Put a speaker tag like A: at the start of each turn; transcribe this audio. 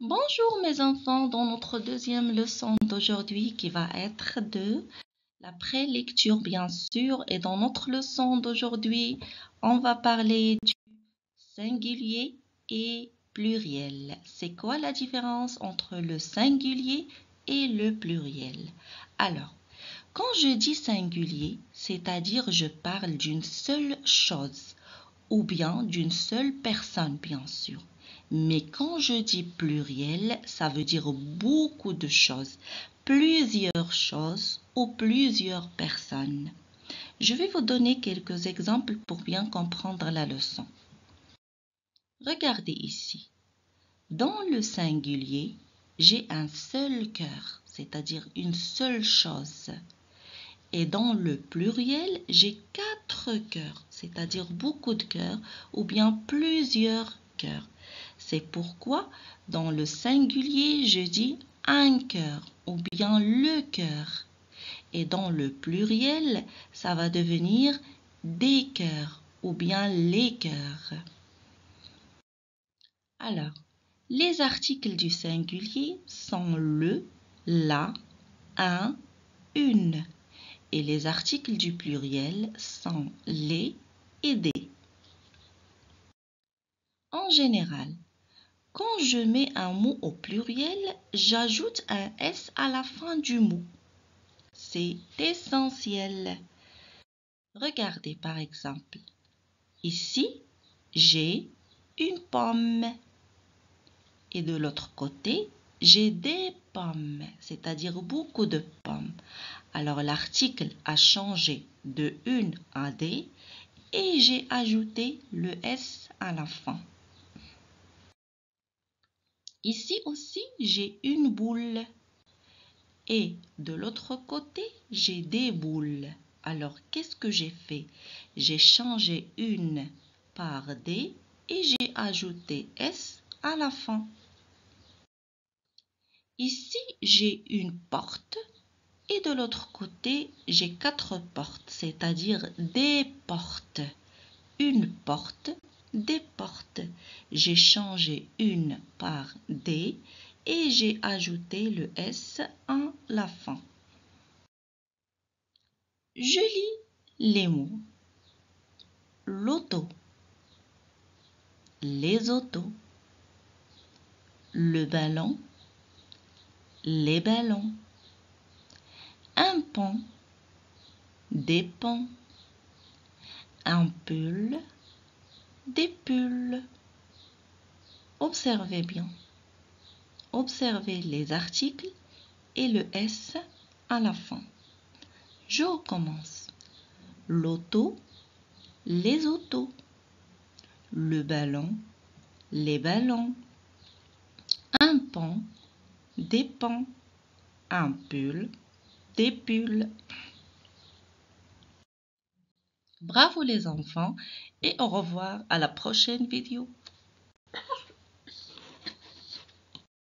A: Bonjour mes enfants, dans notre deuxième leçon d'aujourd'hui qui va être de la prélecture bien sûr. Et dans notre leçon d'aujourd'hui, on va parler du singulier et pluriel. C'est quoi la différence entre le singulier et le pluriel? Alors, quand je dis singulier, c'est-à-dire je parle d'une seule chose ou bien d'une seule personne bien sûr. Mais quand je dis pluriel, ça veut dire beaucoup de choses, plusieurs choses ou plusieurs personnes. Je vais vous donner quelques exemples pour bien comprendre la leçon. Regardez ici. Dans le singulier, j'ai un seul cœur, c'est-à-dire une seule chose. Et dans le pluriel, j'ai 4 cœurs, c'est-à-dire beaucoup de cœurs ou bien plusieurs cœurs. C'est pourquoi dans le singulier, je dis un cœur ou bien le cœur. Et dans le pluriel, ça va devenir des cœurs ou bien les cœurs. Alors, les articles du singulier sont le, la, un, une. Et les articles du pluriel sont les et des. En général, quand je mets un mot au pluriel, j'ajoute un S à la fin du mot. C'est essentiel. Regardez par exemple. Ici, j'ai une pomme. Et de l'autre côté, j'ai des pommes, c'est-à-dire beaucoup de pommes. Alors l'article a changé de une à des et j'ai ajouté le S à la fin. Ici aussi, j'ai une boule. Et de l'autre côté, j'ai des boules. Alors, qu'est-ce que j'ai fait? J'ai changé une par des et j'ai ajouté S à la fin. Ici, j'ai une porte et de l'autre côté, j'ai 4 portes, c'est-à-dire des portes. Une porte, des portes. J'ai changé une par des et j'ai ajouté le S à la fin. Je lis les mots. L'auto, les autos, le ballon, les ballons, un pont, des ponts, un pull, des pulls. Observez bien. Observez les articles et le S à la fin. Je recommence. L'auto, les autos, le ballon, les ballons, un pont, des ponts, un pull, des pulls. Bravo les enfants et au revoir à la prochaine vidéo.